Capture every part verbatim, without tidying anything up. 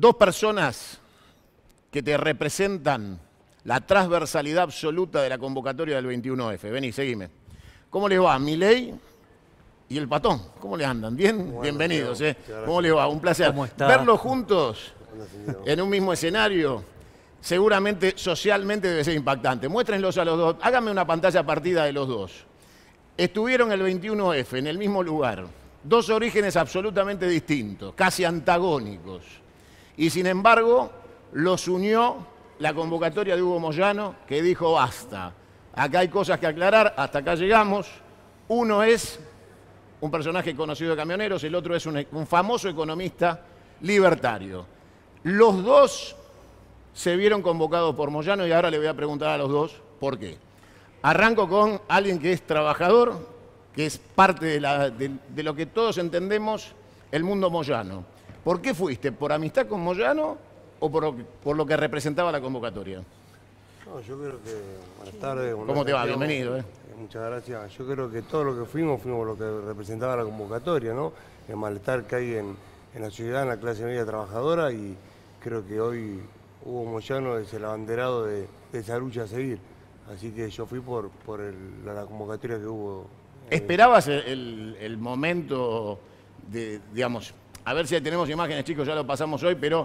dos personas que te representan la transversalidad absoluta de la convocatoria del veintiuno F. Vení, seguime. ¿Cómo les va? Milei y el Patón. ¿Cómo les andan? ¿Bien? Bueno, bienvenidos. Diego, ¿eh? ¿Cómo les va? Un placer. ¿Cómo está? Verlos juntos en un mismo escenario, seguramente socialmente debe ser impactante. Muéstrenlos a los dos. Háganme una pantalla partida de los dos. Estuvieron el veintiuno F en el mismo lugar. Dos orígenes absolutamente distintos, casi antagónicos. Y sin embargo, los unió la convocatoria de Hugo Moyano, que dijo basta. Acá hay cosas que aclarar, hasta acá llegamos. Uno es un personaje conocido de Camioneros, el otro es un, un famoso economista libertario. Los dos se vieron convocados por Moyano y ahora le voy a preguntar a los dos por qué. Arranco con alguien que es trabajador, que es parte de, la, de, de lo que todos entendemos, el mundo Moyano. ¿Por qué fuiste? ¿Por amistad con Moyano o por, por lo que representaba la convocatoria? No, yo creo que... Buenas tardes. ¿Cómo te va? Bienvenido. ¿eh? Muchas gracias. Yo creo que todo lo que fuimos, fuimos lo que representaba la convocatoria, ¿no? El malestar que hay en, en la ciudad, en la clase media trabajadora, y creo que hoy Hugo Moyano es el abanderado de, de esa lucha a seguir. Así que yo fui por, por el, la, la convocatoria que hubo. Eh, ¿Esperabas el, el, el momento de, digamos, a ver si tenemos imágenes, chicos, ya lo pasamos hoy, pero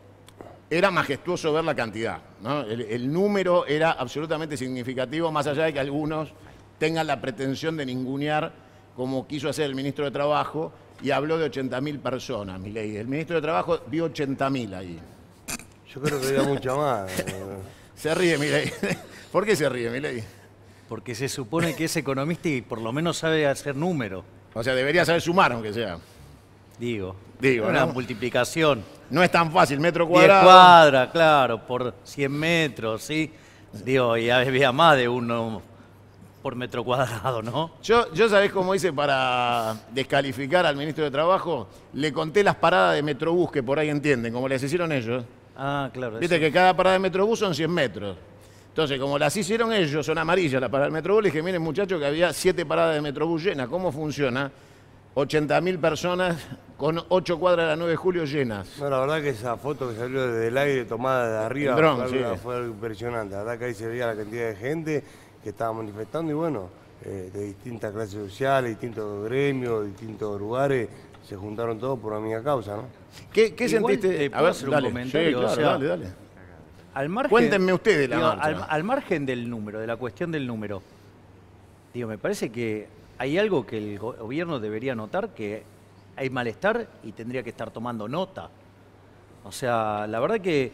era majestuoso ver la cantidad, ¿no? El, el número era absolutamente significativo, más allá de que algunos tengan la pretensión de ningunear, como quiso hacer el ministro de Trabajo, y habló de ochenta mil personas, Milei. El ministro de Trabajo vio ochenta mil ahí. Yo creo que había mucha más. Se ríe, Milei. ¿Por qué se ríe, Milei? Porque se supone que es economista y por lo menos sabe hacer número. O sea, debería saber sumar, aunque sea. Digo. Digo, Una ¿no? multiplicación. No es tan fácil, metro diez cuadrado. cuadras, claro, por cien metros, ¿sí? Digo, y había más de uno por metro cuadrado, ¿no? Yo, yo ¿sabés cómo hice para descalificar al ministro de Trabajo? Le conté las paradas de Metrobús, que por ahí entienden, como les hicieron ellos. Ah, claro. Viste eso. que cada parada de Metrobús son cien metros. Entonces, como las hicieron ellos, son amarillas las paradas del Metrobús, le dije, miren muchachos, que había siete paradas de Metrobús llenas. ¿Cómo funciona? ochenta mil personas con ocho cuadras de la nueve de julio llenas. No, la verdad que esa foto que salió desde el aire tomada de arriba El dron, fue, sí. algo, fue algo impresionante. La verdad que ahí se veía la cantidad de gente que estaba manifestando y bueno, eh, de distintas clases sociales, distintos gremios, distintos lugares, se juntaron todos por una misma causa, ¿no? ¿Qué, qué Igual, sentiste? eh, ¿puedo hacer un comentario? Sí, claro, O sea, dale, dale. Al margen, Cuéntenme ustedes la digo, marcha. al, al margen del número, de la cuestión del número, digo, me parece que hay algo que el gobierno debería notar, que hay malestar y tendría que estar tomando nota. O sea, la verdad que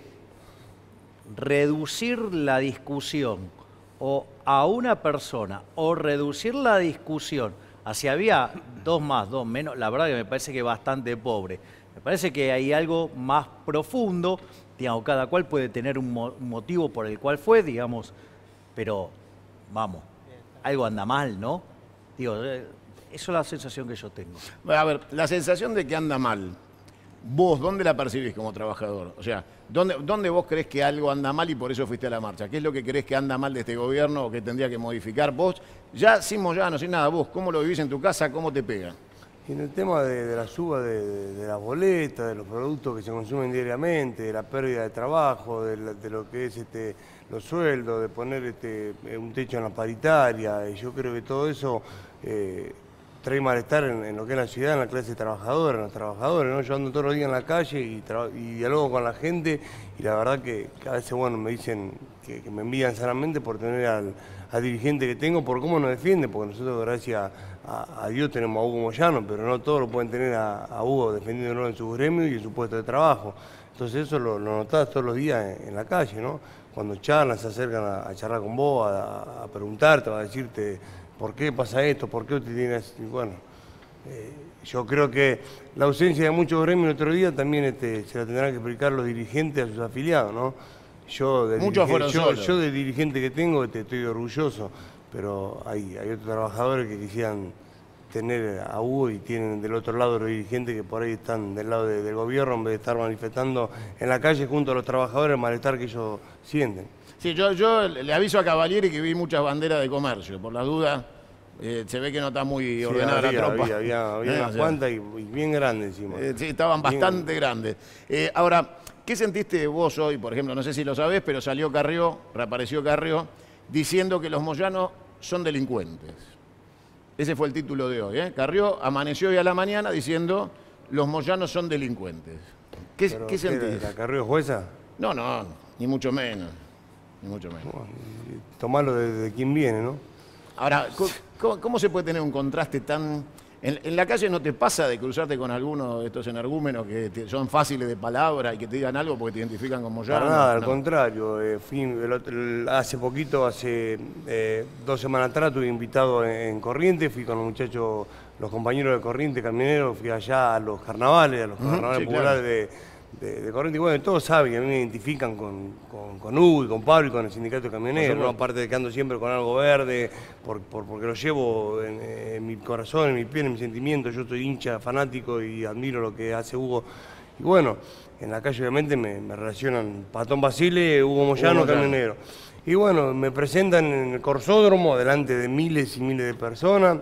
reducir la discusión o a una persona o reducir la discusión hacia había dos más, dos menos, la verdad que me parece que bastante pobre. Me parece que hay algo más profundo, digamos, cada cual puede tener un, mo un motivo por el cual fue, digamos, pero vamos, algo anda mal, ¿no? Digo, eh, eso es la sensación que yo tengo. A ver, la sensación de que anda mal, vos, ¿dónde la percibís como trabajador? O sea, ¿dónde, ¿dónde vos creés que algo anda mal y por eso fuiste a la marcha? ¿Qué es lo que creés que anda mal de este gobierno o que tendría que modificar? Vos, ya sin Moyano, sin nada, vos, ¿cómo lo vivís en tu casa? ¿Cómo te pega? Y en el tema de, de la suba de, de, de las boletas, de los productos que se consumen diariamente, de la pérdida de trabajo, de, la, de lo que es este, los sueldos, de poner este, un techo en la paritaria, y yo creo que todo eso eh, trae malestar en, en lo que es la ciudad, en la clase trabajadora, en los trabajadores, ¿no? Yo ando todos los días en la calle y, y dialogo con la gente y la verdad que, que a veces, bueno, me dicen que, que me envían sanamente por tener al, al dirigente que tengo, por cómo nos defiende, porque nosotros, gracias a, a Dios, tenemos a Hugo Moyano, pero no todos lo pueden tener a, a Hugo defendiéndolo en su gremio y en su puesto de trabajo. Entonces eso lo, lo notás todos los días en, en la calle, ¿no? Cuando charlan, se acercan a, a charlar con vos, a, a preguntarte, a decirte por qué pasa esto, por qué usted tiene... Y bueno, eh, yo creo que la ausencia de muchos gremios el otro día también este, se la tendrán que explicar los dirigentes a sus afiliados, ¿no? Yo de, Muchos fueron yo, solos. yo de dirigente que tengo este, estoy orgulloso, pero hay, hay otros trabajadores que quisieran tener a Hugo y tienen del otro lado los dirigentes que por ahí están del lado de, del gobierno en vez de estar manifestando en la calle junto a los trabajadores el malestar que ellos sienten. Sí, yo, yo le aviso a Cavalieri que vi muchas banderas de comercio, por las dudas. Eh, se ve que no está muy Sí, ordenada había, la tropa. Había, había, había Eh, unas o sea, cuantas y, y bien grandes encima. Eh, sí, estaban Bien. bastante grandes. Eh, ahora, ¿qué sentiste vos hoy, por ejemplo? No sé si lo sabés, pero salió Carrió, reapareció Carrió, diciendo que los moyanos son delincuentes. Ese fue el título de hoy, ¿eh? Carrió amaneció hoy a la mañana diciendo los moyanos son delincuentes. ¿Qué, Pero, ¿qué sentís? ¿La Carrió es jueza? No, no, ni mucho menos. Ni mucho menos. Bueno, tomarlo de, de quién viene, ¿no? Ahora, ¿cómo, ¿cómo se puede tener un contraste tan...? En, en la calle no te pasa de cruzarte con alguno de estos energúmenos que te- son fáciles de palabra y que te digan algo porque te identifican como moyano? Para nada, al No. contrario. eh, fui el otro- el- hace poquito, hace eh, dos semanas atrás, estuve invitado en, en Corrientes, fui con los muchachos, los compañeros de Corrientes, camioneros, fui allá a los carnavales, a los Ujú, carnavales sí, populares de, de, de Corrientes. Y bueno, todos saben que a mí me identifican con, con, con Hugo y con Pablo y con el sindicato de camioneros, ¿no? Aparte de que ando siempre con algo verde, por, por- porque lo llevo en, en mi corazón, en mi piel, en mis sentimientos. Yo soy hincha, fanático y admiro lo que hace Hugo. Y bueno, en la calle obviamente me, me relacionan Patón Basile, Hugo Moyano, Moyano. camionero. Y bueno, me presentan en el Corsódromo delante de miles y miles de personas.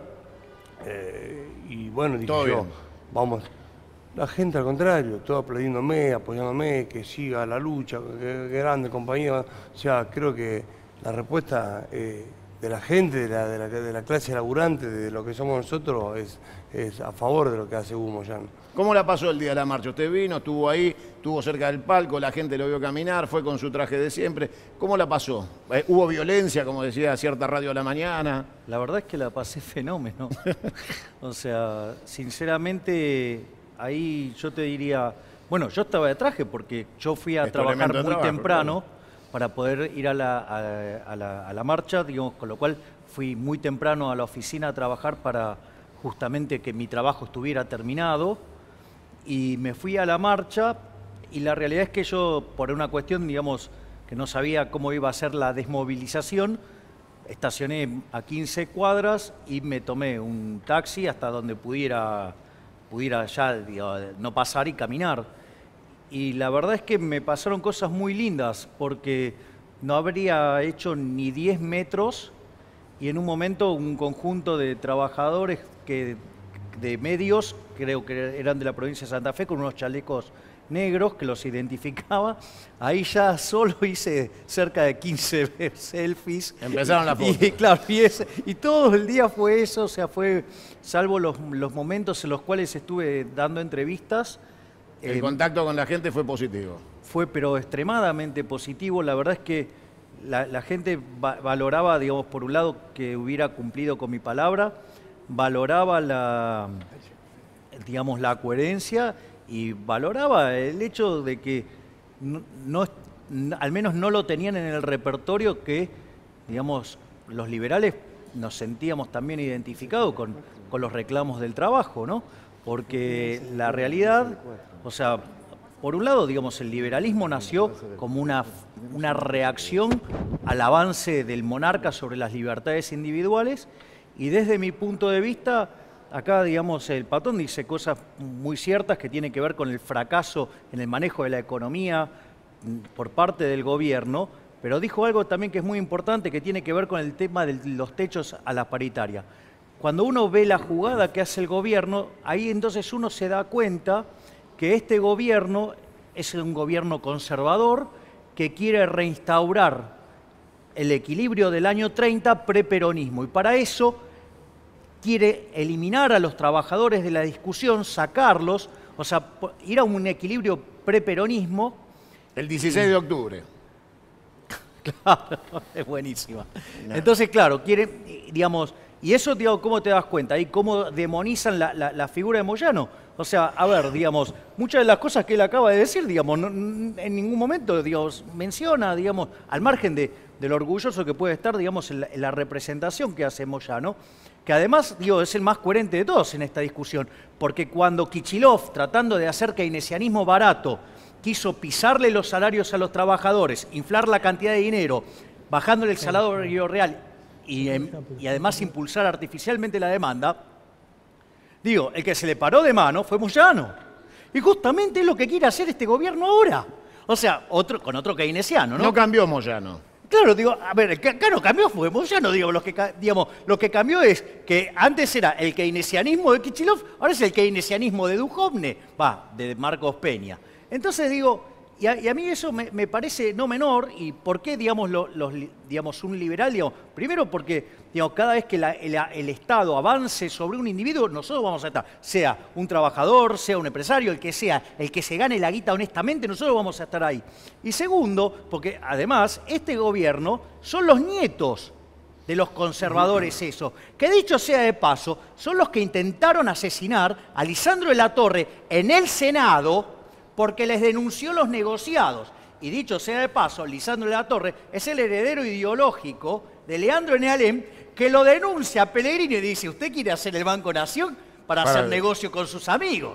Eh, y bueno, dije Todo yo, bien. vamos. La gente al contrario, todo aplaudiéndome, apoyándome, que siga la lucha, que, que grande compañía. O sea, creo que la respuesta eh, de la gente, de la, de, la, de la clase laburante, de lo que somos nosotros, es, es a favor de lo que hace Hugo Moyano. ¿Cómo la pasó el día de la marcha? Usted vino, estuvo ahí, estuvo cerca del palco, la gente lo vio caminar, fue con su traje de siempre. ¿Cómo la pasó? Eh, ¿Hubo violencia, como decía cierta radio a la mañana? La verdad es que la pasé fenómeno. O sea, sinceramente, ahí yo te diría, bueno, yo estaba de traje porque yo fui a Es tu trabajar elemento de muy trabajo, temprano para poder ir a la, a, a la, a la marcha, digamos, con lo cual fui muy temprano a la oficina a trabajar para justamente que mi trabajo estuviera terminado. Y me fui a la marcha y la realidad es que yo, por una cuestión, digamos, que no sabía cómo iba a ser la desmovilización, estacioné a quince cuadras y me tomé un taxi hasta donde pudiera, pudiera ya digo, no pasar y caminar. Y la verdad es que me pasaron cosas muy lindas porque no habría hecho ni diez metros y en un momento un conjunto de trabajadores que, de medios, creo que eran de la provincia de Santa Fe, con unos chalecos negros que los identificaba. Ahí ya solo hice cerca de quince selfies. Empezaron las fotos. Y claro, y, ese- y todo el día fue eso, o sea, fue, salvo los, los momentos en los cuales estuve dando entrevistas, El eh, contacto con la gente fue positivo. fue pero extremadamente positivo. La verdad es que la, la gente va- valoraba, digamos, por un lado, que hubiera cumplido con mi palabra, valoraba la, digamos, la coherencia y valoraba el hecho de que no, no- n- al menos no lo tenían en el repertorio que, digamos, los liberales nos sentíamos también identificados con, con los reclamos del trabajo, ¿no? Porque la realidad, o sea, por un lado, digamos, el liberalismo nació como una, una reacción al avance del monarca sobre las libertades individuales y desde mi punto de vista, acá, digamos, el Patón dice cosas muy ciertas que tienen que ver con el fracaso en el manejo de la economía mm, por parte del gobierno, pero dijo algo también que es muy importante que tiene que ver con el tema de los techos a la paritaria. Cuando uno ve la jugada que hace el gobierno, ahí entonces uno se da cuenta que este gobierno es un gobierno conservador que quiere reinstaurar el equilibrio del año treinta preperonismo y para eso quiere eliminar a los trabajadores de la discusión, sacarlos, o sea, po- ir a un equilibrio preperonismo. El dieciséis de octubre. Claro, es buenísima. Entonces, claro, quiere, digamos, y eso, digamos, ¿cómo te das cuenta? Ahí cómo demonizan la, la- la figura de Moyano. O sea, a ver, digamos, muchas de las cosas que él acaba de decir, digamos, no- n- en ningún momento, digamos, menciona, digamos, al margen de, de lo orgulloso que puede estar, digamos, en la, en la representación que hace Moyano, que además, digo, es el más coherente de todos en esta discusión, porque cuando Kichilov, tratando de hacer keynesianismo barato, quiso pisarle los salarios a los trabajadores, inflar la cantidad de dinero, bajándole el salario real y, em- y además impulsar artificialmente la demanda, digo, el que se le paró de mano fue Moyano. Y justamente es lo que quiere hacer este gobierno ahora. O sea, otro, con otro keynesiano, ¿no? No cambió Moyano. Claro, digo, a ver, el que acá no cambió fue Moyano, digo, lo que, ca- digamos, lo que cambió es que antes era el keynesianismo de Kichilov, ahora es el keynesianismo de Duhovne, va, de Marcos Peña. Entonces digo, Y a, y a mí eso me, me parece no menor. ¿Y por qué, digamos, lo- los, digamos un liberal? Digamos, primero porque digamos, cada vez que la- el, el Estado avance sobre un individuo, nosotros vamos a estar, sea un trabajador, sea un empresario, el que sea, el que se gane la guita honestamente, nosotros vamos a estar ahí. Y segundo, porque además este gobierno son los nietos de los conservadores eso, que dicho sea de paso, son los que intentaron asesinar a Lisandro de la Torre en el Senado porque les denunció los negociados. Y dicho sea de paso, Lisandro de la Torre es el heredero ideológico de Leandro N. Alem, que lo denuncia a Pellegrini y dice, ¿usted quiere hacer el Banco Nación para, para hacer ver. negocio con sus amigos?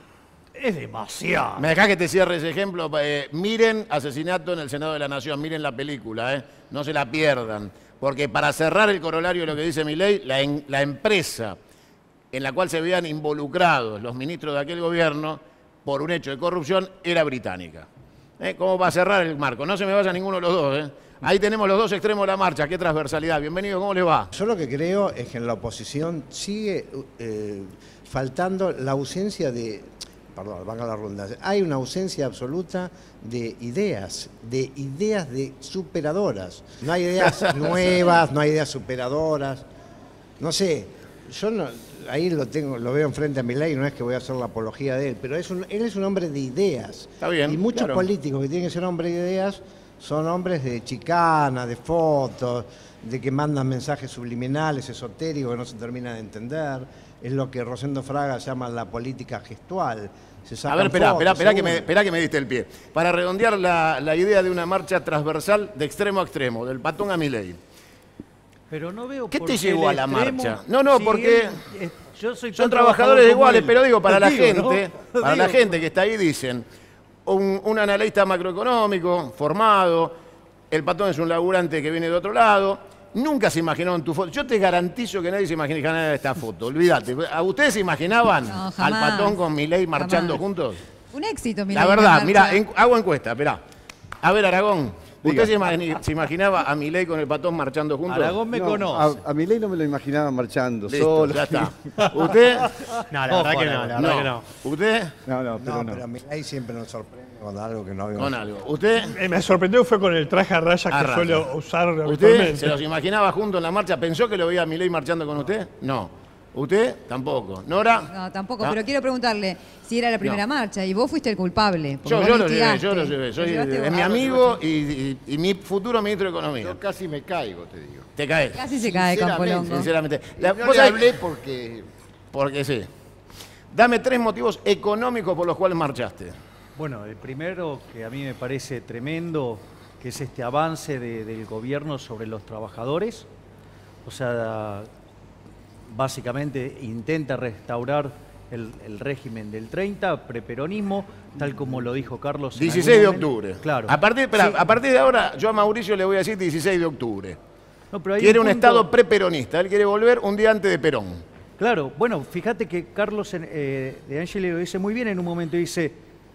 Es demasiado. Me dejás que te cierre ese ejemplo. Eh, miren Asesinato en el Senado de la Nación, miren la película, eh, no se la pierdan. Porque para cerrar el corolario de lo que dice Milei, la, en, la empresa en la cual se veían involucrados los ministros de aquel gobierno por un hecho de corrupción era británica. ¿Eh? ¿Cómo va a cerrar el marco? No se me vaya ninguno de los dos. ¿eh? Ahí tenemos los dos extremos de la marcha. Qué transversalidad. Bienvenido, ¿cómo le va? Yo lo que creo es que en la oposición sigue eh, faltando la ausencia de... Perdón, valga la redundancia. Hay una ausencia absoluta de ideas, de ideas de superadoras. No hay ideas nuevas, no hay ideas superadoras. No sé, yo no, ahí lo tengo, lo veo enfrente a Milei, no es que voy a hacer la apología de él, pero es un, él es un hombre de ideas. Está bien, y muchos claro. políticos que tienen que ser hombres de ideas son hombres de chicana, de fotos, de que mandan mensajes subliminales, esotéricos, que no se terminan de entender. Es lo que Rosendo Fraga llama la política gestual. Se a ver, espera, espera, espera que, me, espera espera que me diste el pie. Para redondear la, la idea de una marcha transversal de extremo a extremo, del Patón a Milei. Pero no veo ¿Qué por te llevó a la extremo marcha? No, no, sigue- porque eh, yo soy son tan trabajadores trabajador como iguales, él. pero digo, para la Digo, gente, ¿no? para la Digo. gente que está ahí dicen, un, un analista macroeconómico, formado, el Patón es un laburante que viene de otro lado, nunca se imaginaron tu foto. Yo te garantizo que nadie se imaginaba esta foto, olvídate. ¿A ustedes se imaginaban No, al jamás. Patón con Milei marchando Jamás. juntos? Un éxito, Milei, La en verdad, marcha. mira, en- hago encuesta, esperá. A ver, Aragón, ¿usted Diga. se, imagini- se imaginaba a Milei con el Patón marchando juntos? Aragón me No, conoce. A, a Milei no me lo imaginaba marchando, Listo, solo. ya está. ¿Usted? No, la verdad que no, la verdad que no. ¿Usted? No, no, pero No, no. pero Milei siempre nos sorprende con algo que no habíamos... Con algo. ¿Usted? Eh, me sorprendió fue con el traje a rayas A que rayas. suele usar ¿Usted habitualmente. se los imaginaba juntos en la marcha? ¿Pensó que lo veía a Milei marchando con usted? No. ¿Usted? Tampoco. ¿Nora? No, tampoco, ¿No? pero quiero preguntarle si era la primera No. marcha y vos fuiste el culpable. porque Yo, vos yo lo llevé, instigaste. yo lo llevé. Soy, Lo llevaste es vos. mi amigo y, y- y mi futuro ministro de Economía. Yo casi me caigo, te digo. Te caes. Casi se cae, Sinceramente, Campolongo. Sinceramente. Y La- no vos le sabés- hablé porque... Porque sí. Dame tres motivos económicos por los cuales marchaste. Bueno, el primero que a mí me parece tremendo, que es este avance de- del gobierno sobre los trabajadores. O sea, básicamente intenta restaurar el, el régimen del treinta, preperonismo, tal como lo dijo Carlos. en dieciséis de algún momento. octubre. Claro. A partir, espera, Sí. a partir de ahora, yo a Mauricio le voy a decir dieciséis de octubre. No, pero hay Quiere un, punto- Estado preperonista. Él quiere volver un día antes de Perón. Claro, bueno, fíjate que Carlos eh, de Angeli lo dice muy bien en un momento, dice,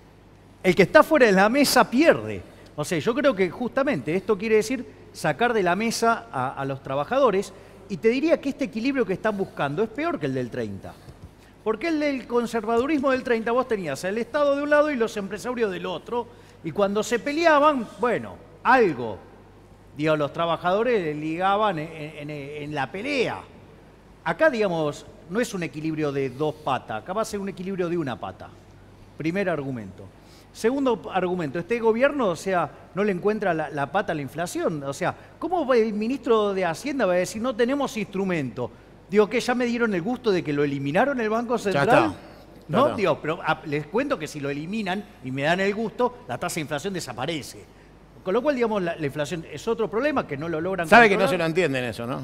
el que está fuera de la mesa pierde. O sea, yo creo que justamente esto quiere decir sacar de la mesa a, a los trabajadores, y te diría que este equilibrio que están buscando es peor que el del treinta. Porque el del conservadurismo del treinta vos tenías el Estado de un lado y los empresarios del otro, y cuando se peleaban, bueno, algo, digo, los trabajadores ligaban en, en- en la pelea. Acá, digamos, no es un equilibrio de dos patas, acá va a ser un equilibrio de una pata. Primer argumento. Segundo argumento, este gobierno, o sea, no le encuentra la, la pata a la inflación. O sea, ¿cómo va el ministro de Hacienda va a decir no tenemos instrumento? Digo, que ya me dieron el gusto de que lo eliminaron el Banco Central. está. Ya ¿No? está. Digo, pero a- les cuento que si lo eliminan y me dan el gusto, la tasa de inflación desaparece. Con lo cual, digamos, la, la inflación es otro problema que no lo logran Sabe que no se controlar. lo entienden eso, ¿no?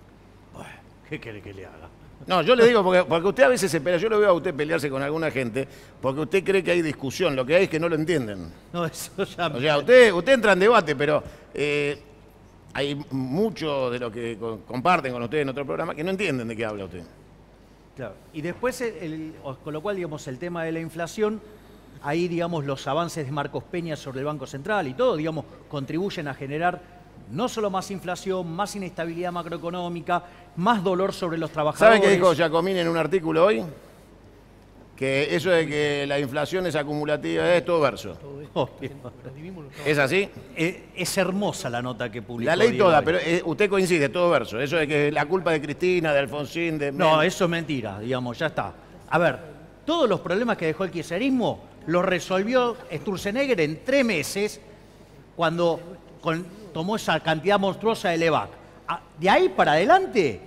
¿Qué quiere que le haga? No, yo le digo porque, porque usted a veces se pelea. Yo lo veo a usted pelearse con alguna gente porque usted cree que hay discusión. Lo que hay es que no lo entienden. No, eso ya... O sea, usted, usted entra en debate, pero eh, hay mucho de lo que co- comparten con usted en otro programa que no entienden de qué habla usted. Claro. Y después, el- el- o- con lo cual, digamos, el tema de la inflación, ahí, digamos, los avances de Marcos Peña sobre el Banco Central y todo, digamos, contribuyen a generar no solo más inflación, más inestabilidad macroeconómica, más dolor sobre los trabajadores. ¿Sabe qué dijo Giacomini en un artículo hoy? que eso de que la inflación es acumulativa es todo verso. Obvio. ¿Es así? Eh, es hermosa la nota que publicó La ley Diego toda, hoy. pero eh, usted coincide, todo verso. Eso de que la culpa de Cristina, de Alfonsín, de... No, eso es mentira, digamos, ya está. A ver, todos los problemas que dejó el kirchnerismo los resolvió Sturzenegger en tres meses cuando con- tomó esa cantidad monstruosa de Levac. A- De ahí para adelante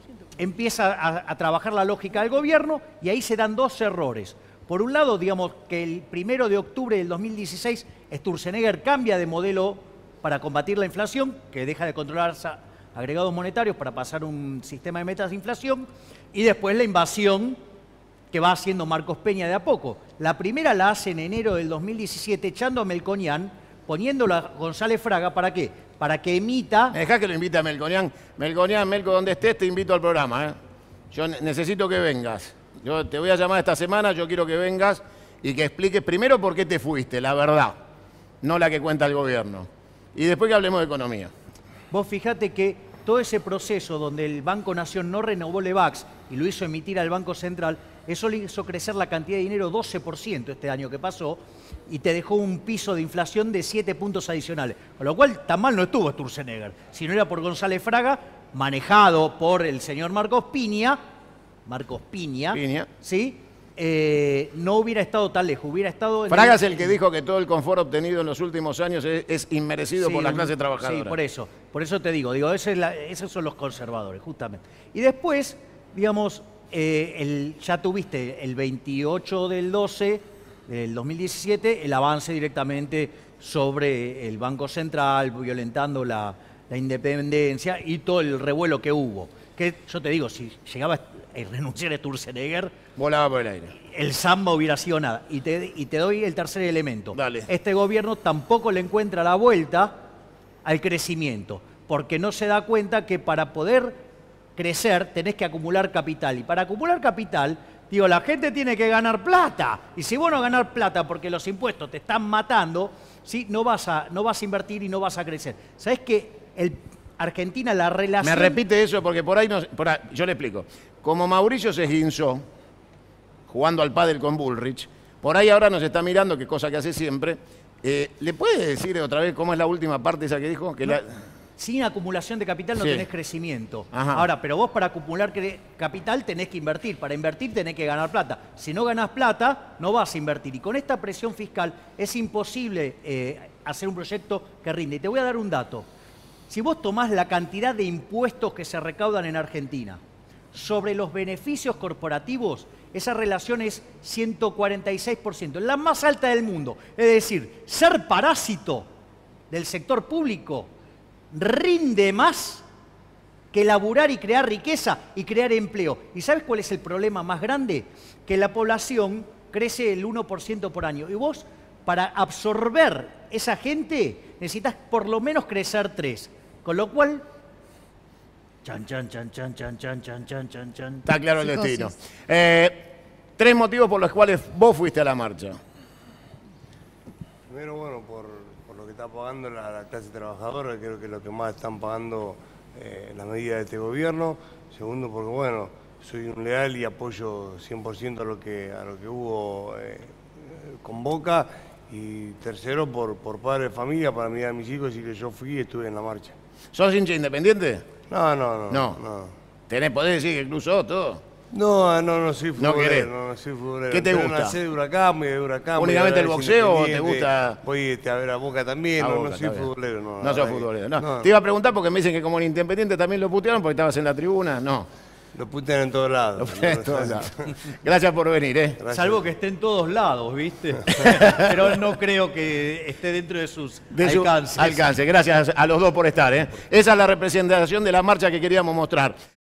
empieza a, a trabajar la lógica del gobierno y ahí se dan dos errores. Por un lado, digamos que el primero de octubre del dos mil dieciséis Sturzenegger cambia de modelo para combatir la inflación, que deja de controlar sa- agregados monetarios para pasar un sistema de metas de inflación, y después la invasión que va haciendo Marcos Peña de a poco. La primera la hace en enero del dos mil diecisiete echando a Melconian, poniéndolo a González Fraga, ¿para qué? Para que emita... ¿Me dejás que lo invite a Melconian? Melconian, Melco, donde estés, te invito al programa. ¿eh? Yo ne- necesito que vengas. Yo te voy a llamar esta semana, yo quiero que vengas y que expliques primero por qué te fuiste, la verdad, no la que cuenta el gobierno. Y después que hablemos de economía. Vos fijate que todo ese proceso donde el Banco Nación no renovó Levax y lo hizo emitir al Banco Central, eso le hizo crecer la cantidad de dinero doce por ciento este año que pasó y te dejó un piso de inflación de siete puntos adicionales. Con lo cual, tan mal no estuvo Sturzenegger. Si no era por González Fraga, manejado por el señor Marcos Piña, Marcos Piña, Piña. ¿sí? Eh, no hubiera estado tan lejos, hubiera estado... en Fraga es el que dijo que todo el confort obtenido en los últimos años es, es inmerecido Sí, por la un- clase trabajadora. Sí, por eso. Por eso te digo, digo, esa es la- esos son los conservadores, justamente. Y después, digamos, eh, el, ya tuviste el veintiocho del doce del dos mil diecisiete, el avance directamente sobre el Banco Central, violentando la, la independencia y todo el revuelo que hubo. Que yo te digo, si llegaba a renunciar a Sturzenegger, Volaba por el aire. el samba hubiera sido nada. Y te, y te doy el tercer elemento. Dale. Este gobierno tampoco le encuentra la vuelta al crecimiento, porque no se da cuenta que para poder crecer tenés que acumular capital. Y para acumular capital, digo, la gente tiene que ganar plata. Y si vos no ganar plata porque los impuestos te están matando, ¿sí? no, vas a, no vas a invertir y no vas a crecer. ¿Sabés que el, Argentina, la relación... Me repite eso porque por ahí, no, por ahí- yo le explico. Como Mauricio se esguinzó jugando al pádel con Bullrich, por ahí ahora nos está mirando, que cosa que hace siempre. Eh, ¿Le puede decir otra vez cómo es la última parte esa que dijo? Que la- Sin acumulación de capital no Sí. tenés crecimiento. Ajá. Ahora, pero vos para acumular cre- capital tenés que invertir. Para invertir tenés que ganar plata. Si no ganás plata, no vas a invertir. Y con esta presión fiscal es imposible eh, hacer un proyecto que rinde. Y te voy a dar un dato. Si vos tomás la cantidad de impuestos que se recaudan en Argentina sobre los beneficios corporativos, esa relación es ciento cuarenta y seis por ciento, la más alta del mundo. Es decir, ser parásito del sector público rinde más que laburar y crear riqueza y crear empleo. ¿Y sabes cuál es el problema más grande? Que la población crece el uno por ciento por año. Y vos, para absorber esa gente, necesitas por lo menos crecer tres. Con lo cual... Chan, chan, chan, chan, chan, chan, chan, chan, chan, chan. Está claro el Psicosis. destino. Eh, tres motivos por los cuales vos fuiste a la marcha. Primero, bueno, por, por lo que está pagando la, la clase trabajadora, creo que es lo que más están pagando eh, las medidas de este gobierno. Segundo, porque bueno, soy un leal y apoyo cien por ciento a lo que, a lo que hubo eh, con Boca. Y tercero, por, por padre de familia, para mirar a mis hijos y que yo fui y estuve en la marcha. ¿Sos hincha independiente? No, no, no. No. No, ¿Tenés, podés decir que incluso todo? no, no, no soy No querés. futbolero. No, no soy futbolero. ¿Qué te Estoy en gusta? la sede de Huracán, voy a Huracán. voy a ¿Únicamente ver el a boxeo o te Independiente, gusta- Voy este, a ver a Boca también, A no, Boca, no soy está bien. futbolero. No, No la sos verdad que- futbolero. No. no. Te iba a preguntar porque me dicen que como en Independiente también lo putearon porque estabas en la tribuna. No. Lo putean en todos lados. En todos lados. Gracias por venir, ¿eh? Gracias. Salvo que esté en todos lados, ¿viste? Pero no creo que esté dentro de sus De su alcances. alcance. Gracias a los dos por estar, ¿eh? Esa es la representación de la marcha que queríamos mostrar.